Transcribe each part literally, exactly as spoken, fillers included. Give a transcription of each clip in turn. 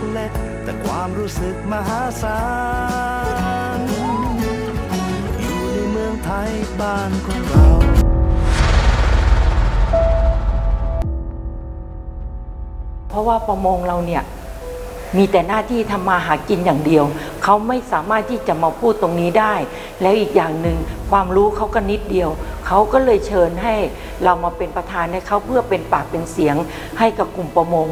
ล็กๆแต่ความรู้สึกมหาศาลอยู่ในเมืองไทยบ้านของเราเพราะว่าประมงเราเนี่ยมีแต่หน้าที่ทำมาหากินอย่างเดียวเขาไม่สามารถที่จะมาพูดตรงนี้ได้แล้วอีกอย่างหนึ่งความรู้เขาก็นิดเดียวเขาก็เลยเชิญให้เรามาเป็นประธานให้เขาเพื่อเป็นปากเป็นเสียงให้กับกลุ่มประมง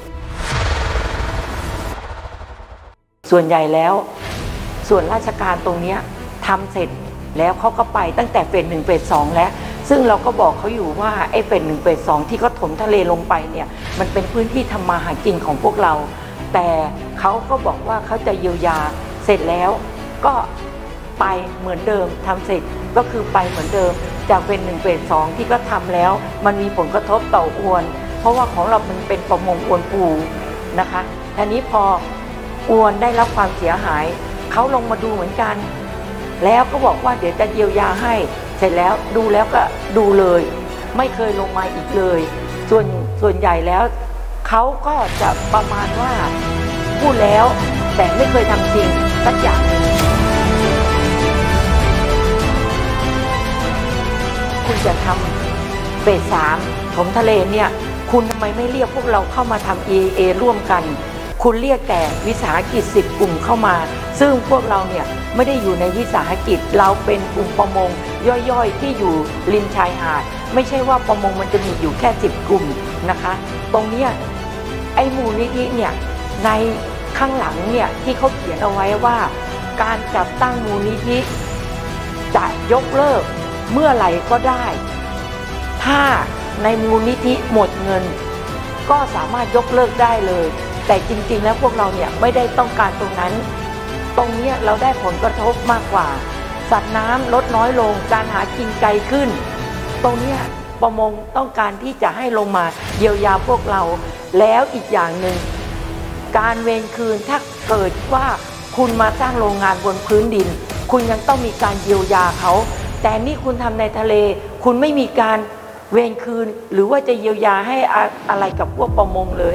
ส่วนใหญ่แล้วส่วนราชการตรงนี้ทำเสร็จแล้วเขาก็ไปตั้งแต่เฟสหนึ่งเฟสสองแล้วซึ่งเราก็บอกเขาอยู่ว่าไอ้เฟสหนึ่งเฟสสองที่เขาถมทะเลลงไปเนี่ยมันเป็นพื้นที่ทำมาหากินของพวกเราแต่เขาก็บอกว่าเขาจะเยียวยาเสร็จแล้วก็ไปเหมือนเดิมทำเสร็จก็คือไปเหมือนเดิมจากเฟสหนึ่งเฟสสองที่ก็ทำแล้วมันมีผลกระทบต่ออวนเพราะว่าของเรามันเป็นประมงอวนปูนะคะทีนี้พออวนได้รับความเสียหายเขาลงมาดูเหมือนกันแล้วก็บอกว่าเดี๋ยวจะเยียวยาให้เสร็จแล้วดูแล้วก็ดูเลยไม่เคยลงมาอีกเลยส่วนส่วนใหญ่แล้วเขาก็จะประมาณว่าพูดแล้วแต่ไม่เคยทำจริงสักอย่างคุณจะทำเฟสสามถมทะเลเนี่ยคุณทำไมไม่เรียกพวกเราเข้ามาทำ อี เอ ร่วมกันคุณเรียกแต่วิสาหกิจสิบกลุ่มเข้ามาซึ่งพวกเราเนี่ยไม่ได้อยู่ในวิสาหกิจเราเป็นกลุ่มประมงย่อยๆที่อยู่ริมชายหาดไม่ใช่ว่าประมงมันจะมีอยู่แค่สิบกลุ่มนะคะตรงนี้ไอ้มูลนิธิเนี่ยในข้างหลังเนี่ยที่เขาเขียนเอาไว้ว่าการจัดตั้งมูลนิธิจะยกเลิกเมื่อไหร่ก็ได้ถ้าในมูลนิธิหมดเงินก็สามารถยกเลิกได้เลยแต่จริงๆแล้วพวกเราเนี่ยไม่ได้ต้องการตรงนั้นตรงนี้เราได้ผลกระทบมากกว่าสัตว์น้ำลดน้อยลงการหากินไกลขึ้นตรงนี้ประมงต้องการที่จะให้ลงมาเยียวยาพวกเราแล้วอีกอย่างหนึ่งการเวรคืนถ้าเกิดว่าคุณมาสร้างโรงงานบนพื้นดินคุณยังต้องมีการเยียวยาเขาแต่นี่คุณทำในทะเลคุณไม่มีการเวรคืนหรือว่าจะเยียวยาให้อะไรกับพวกประมงเลย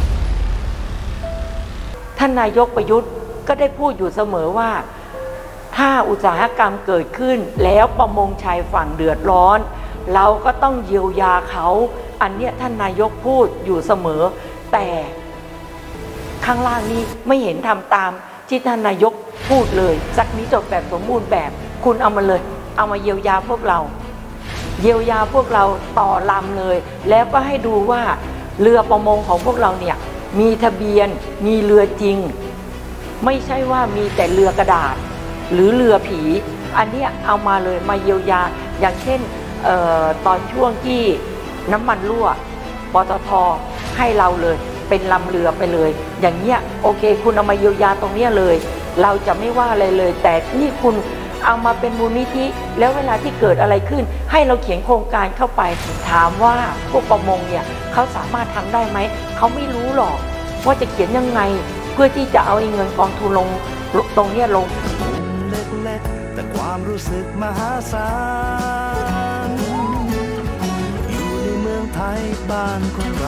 ท่านนายกประยุทธ์ก็ได้พูดอยู่เสมอว่าถ้าอุตสาหกรรมเกิดขึ้นแล้วประมงชายฝั่งเดือดร้อนเราก็ต้องเยียวยาเขาอันเนี้ยท่านนายกพูดอยู่เสมอแต่ข้างล่างนี้ไม่เห็นทำตามที่ท่านนายกพูดเลยสักนิดจบแบบสมบูรณ์แบบคุณเอามาเลยเอามาเยียวยาพวกเราเยียวยาพวกเราต่อลำเลยแล้วก็ให้ดูว่าเรือประมงของพวกเราเนี่ยมีทะเบียนมีเรือจริงไม่ใช่ว่ามีแต่เรือกระดาษหรือเรือผีอันนี้เอามาเลยมาเยียวยาอย่างเช่นเอ่อตอนช่วงที่น้ำมันรั่วปตท.ให้เราเลยเป็นลำเรือไปเลยอย่างเงี้ยโอเคคุณเอามาเยียวยาตรงนี้เลยเราจะไม่ว่าอะไรเลยแต่นี่คุณเอามาเป็นมูลนิธิแล้วเวลาที่เกิดอะไรขึ้นให้เราเขียนโครงการเข้าไปถามว่าพวกประมงเนี่ยเขาสามารถทำได้ไหมเขาไม่รู้หรอกว่าจะเขียนยังไงเพื่อที่จะเอาเงินกองทุนลงตรงนี้ลงเล็กๆแต่ความรู้สึกมหาศาลอยู่ในเมืองไทยบ้านของเรา